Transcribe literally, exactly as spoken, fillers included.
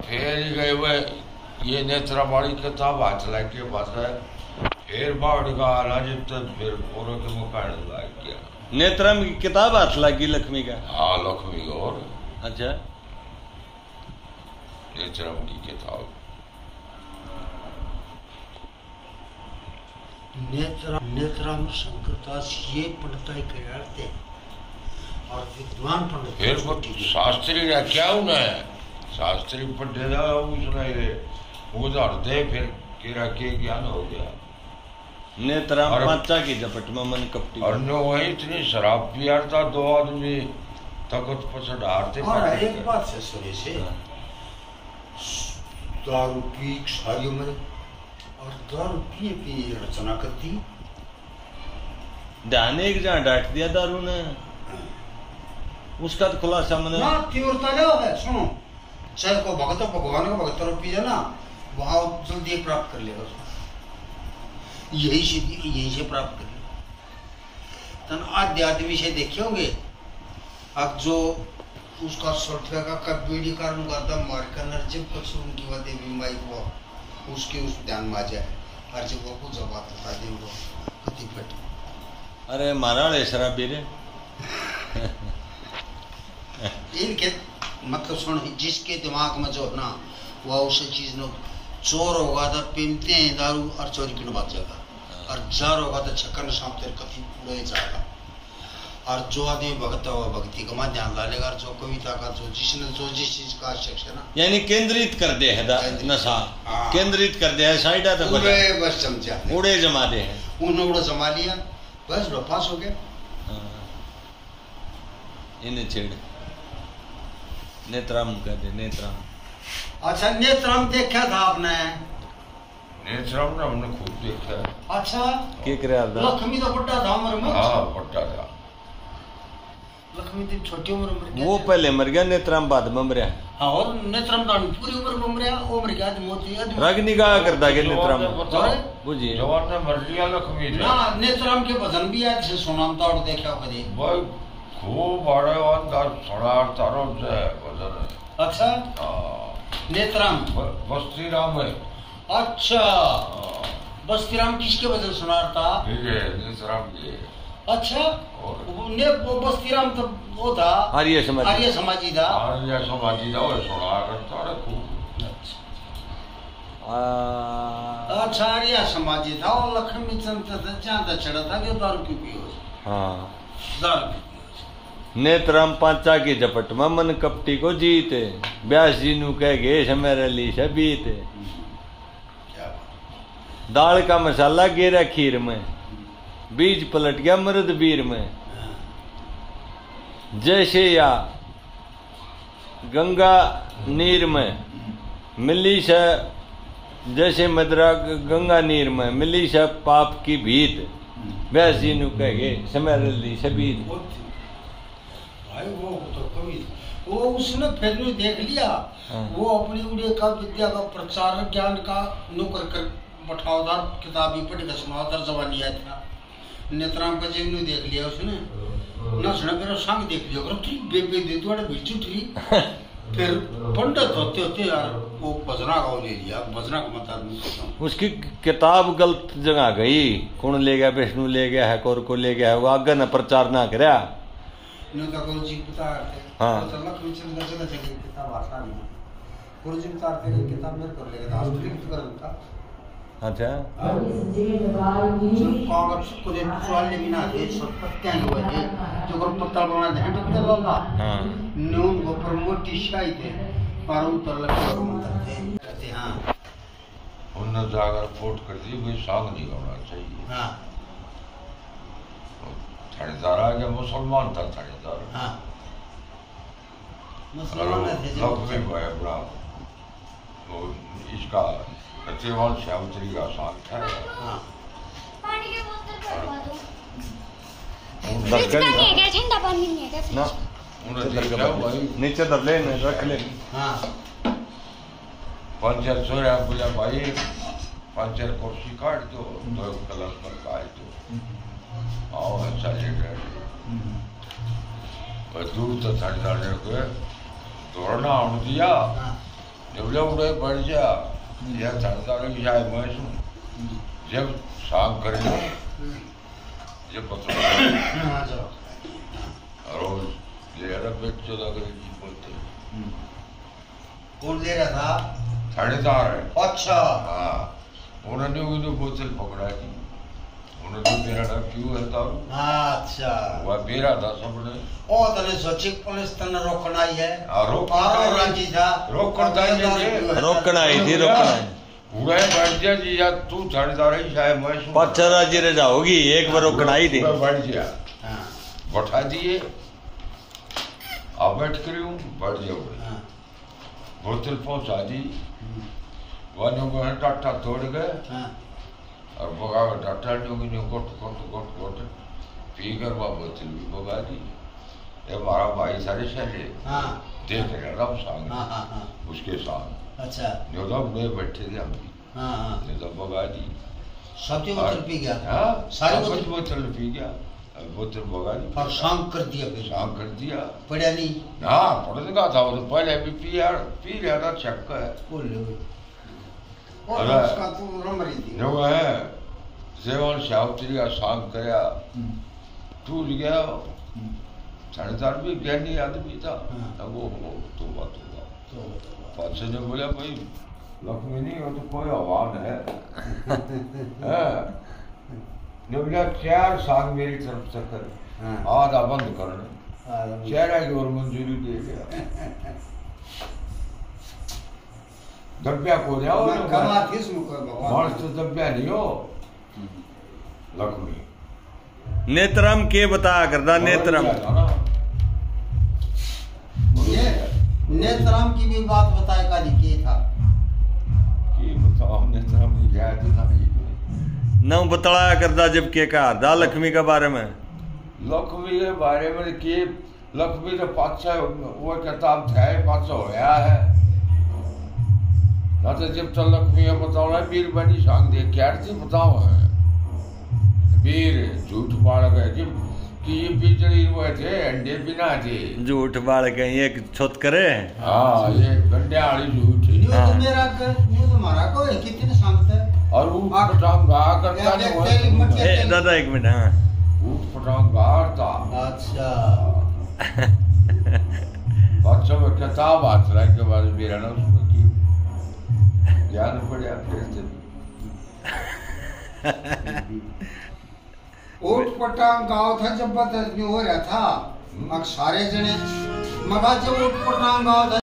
फिर ही गए हुए ये नेत्रा वाली किताब हाथ लाके बस है फिर बाढ़ का आना जब तक फिर पूरे के मुकान लग गया। नेत्रम की किताब हाथ लगी लक्ष्मी का? हाँ लक्ष्मी का। और अच्छा नेत्रम की किताब नेत्रम नेत्रम शंकरदास ये पढ़ता करते और विद्वान पंडित फिर वो शास्त्री ने क्या उन्हें शास्त्री पढ़े था उसने उधर दे फिर किरा के ज्ञान हो गया। नेत्रम पांचा की झपट में मन कपटी और नो वही इतनी शराब पियारता दो आदमी तकत पसड़ हारते। और एक बात से सुने से दारू पी सारियों में और दारू पिए पिए रचना करती ध्यान एक जहाँ डांट दिया दारू ने उसका तो खुलासा मैंने ना तीव्रता ले है। सुनो चाहे को भगत भगवान का भगत तरफ पी जाना वहां जल्दी प्राप्त कर लेगा यही से यही से प्राप्त कर ले तन आध्यात्म विषय देखे होंगे अब जो उसका सॉफ्टवेयर का कब बीड़ी कारण का दम मार कर नरजिम कुछ उनकी वह देवी माई को उसके उस ध्यान में आ जाए हर जगह को जवाब बता दे वो कति फट। अरे महाराज शराबी रे इनके मतलब सुन जिसके दिमाग में जो ना वह उस चीज नो चोर होगा तो पीमते हैं दारू और चोरी की बात जाएगा और जार होगा तो छक्कर शाम तेरे कथी पूरे जाएगा और जो आदमी भगत होगा भक्ति का मान ध्यान डालेगा और जो कविता का जो जिसने जो जिस चीज का शिक्षा ना यानी केंद्रित कर दे है नशा केंद्रित कर दे है साइडा तो पूरे बस समझा उड़े जमा दे है उन्होंने उड़ा जमा लिया बस लो पास हो गया। इन्हें छेड़ नेत्रम कर दे नेत्रम। अच्छा नेत्रम देखा था आपने? नेत्रम ना हमने खूब देखा है। अच्छा के करे लक्ष्मी तो बड़ा था उम्र में। हाँ बड़ा था लक्ष्मी तो छोटी उम्र में वो पहले मर गया नेत्रम बाद में मर गया। हाँ और नेत्रम तो पूरी उम्र में मर गया उम्र के आदमी होती है रग निगाह करता के नेत्रम बुझिए जवान ने मर लिया लक्ष्मी ना नेत्रम के भजन भी आज से सुनाम तो और देखा कभी भाई खूब बड़े अंदर सोनार तारों से भजन। अच्छा नेत्रम बस्ती राम है। अच्छा बस्ती राम किसके भजन सुनाता? ठीक है नेत्रम के। अच्छा ने वो बस्ती राम तो वो था आर्य समाजी आर्य समाजी था आर्य समाजी था वो सोना करता है खूब। अच्छा आर्य समाजी था और लक्ष्मी चंद जहाँ चढ़ा था कि दारू की पियो। हाँ दारू नेत्रम पांचा की झपट में मन कपटी को जीते व्यास जी नु कह गए समय ली से बीते दाल का मसाला गिरा खीर में बीज पलट गया मृद बीर में जैसे या गंगा नीर में मिली से जैसे मदरा गंगा नीर में मिली से पाप की भीत व्यास जी नु कह गए समय ली से बीत। भाई वो तो कवि वो उसने फिर भी देख लिया वो अपनी उड़े का विद्या का प्रचार ज्ञान का नौकर कर बैठावदार किताब भी पढ़ कर सुनावदार जवानी आया था नेत्राम का जीवन देख लिया उसने ना सुना मेरा संग देख लिया करो ठीक बेबे दे थोड़ा बिच उठी फिर पंडित होते होते यार वो भजना का ले लिया भजना का मतलब उसकी किताब गलत जगह गई कौन ले गया विष्णु ले गया है कौर को ले गया है वो आगे न प्रचार ना कराया गुरु जी बता हाँ लक्ष्मी चंद्र चला चली किताब आसान है गुरु जी बता किताब मेरे को लेगा आस्ट्रिक कर उनका। अच्छा कागज को दे चुवाले बिना दे सब पत्ते हुए दे जो कर पत्ता बना दे तो क्या लगा हां नून को प्रमोटी शाही दे पर उतर लगे और मंत्र दे कहते हां उन्होंने जाकर रिपोर्ट कर दी भाई सांग नहीं होना चाहिए। हां थानेदार आ गया मुसलमान था थानेदार। हाँ मुसलमान थे जो लक्ष्मी भाई अपना वो इसका सत्यवान श्यामत्री का सांग था। हाँ पानी के बोतल करवा दो फ्रिज का नहीं है क्या ठंडा पानी नहीं है क्या ना उन्होंने देखा भाई नीचे दब ले रख ले। हाँ पंचर सोया बोला भाई पंचर कुर्सी काट दो दो कलर पर काट दो आओ अच्छा लेटर पर दूर तो थानेदार ने को दौड़ना उड़ दिया जब जब उड़े बढ़ जा यह धरता रही जाए मैं सुन जब शाम करे जब पत्र रोज ले रहा बेट चौदह करे जी बोलते कौन ले रहा था? थानेदार है। अच्छा हाँ उन्होंने वो जो बोतल पकड़ा जी उन्होंने तो मेरा नाम क्यों है था अच्छा वह मेरा था सबने ओ तने सोची पुलिस तने रोकना ही है रोक आरो राजी था रोकना ही है रोकना ही थी रोकना ही उड़े बढ़ जा जी या तू थानेदार ही शायद मैं सुन पचरा जी रजा होगी एक बार रोकना ही थी बढ़ गया हाँ बैठा दिए अब बैठ कर हूँ बढ़ जाओ हाँ बोतल पहुंचा दी वन को टाटा तोड़ गए हाँ और भगा टाटा ने गोट गोट गोट गोट पी कर वह बोतल भी भगा दी ये हमारा भाई सारे शहर हाँ देख रहा था सामने हाँ हाँ हाँ उसके सामने अच्छा जो तो अपने बैठे थे हम भी हाँ हाँ ने तो भगा दी सब्जी बोतल पी गया हाँ सारी सब बोतल कुछ बोतल पी गया अब बोतल भगा दी और शाम कर दिया फिर शाम कर दिया पड़ा नहीं हाँ पढ़ने का था वो तो पहले भी पिया पी रहा था चक्का है बोल ले अरे, और उसका तो रम रही थी जो है सेवन शावत्री का शाम कराया टूट गया थानेदार भी ज्ञानी आदमी था हाँ। अब वो वो तो बात होगा तो बताओ। पादशाह ने बोला भाई लक्ष्मी नहीं हो तो कोई आह्वान है हाँ। ने बोला चार साल मेरी तरफ से कर हाँ। आधा बंद करना हाँ, चेहरा की और मंजूरी दे गया दब्या को जाओ मैं कमा थी इसमें कोई भगवान मार्च तो दब्या नहीं हो लक्ष्मी नेत्रम के बता करदा नेत्रम ये नेत्राम की भी बात बताए का जी के था कि बताओ नेत्रम की याद नहीं न बतलाया करदा जब के का दा लक्ष्मी के बारे में लक्ष्मी के बारे में कि लक्ष्मी तो पाछा वो किताब था पाछा होया है ना तो जब तक लक्ष्मी है बताओ ना वीर बनी सांग दे क्या थी बताओ है वीर झूठ बाढ़ गए जब कि ये बिजली वो थे अंडे बिना थे झूठ बाल के एक छोत करे हाँ ये गंडे वाली झूठ न्यू हाँ। तो मेरा कर न्यू तो हमारा को है कितने सांगते हैं और ऊट पटांग गा करता देख- नहीं देख- वो देख- ए दादा एक मिनट हाँ ऊट पटांग गाता अच्छा बच्चों में किताब हाथ रख के बाद मेरा ना उसमें की ज्ञान पड़ा फिर से ओट पटांग गाँव था जब बदल हो रहा था अब सारे जने मगा जब ओट पटांग गाँव था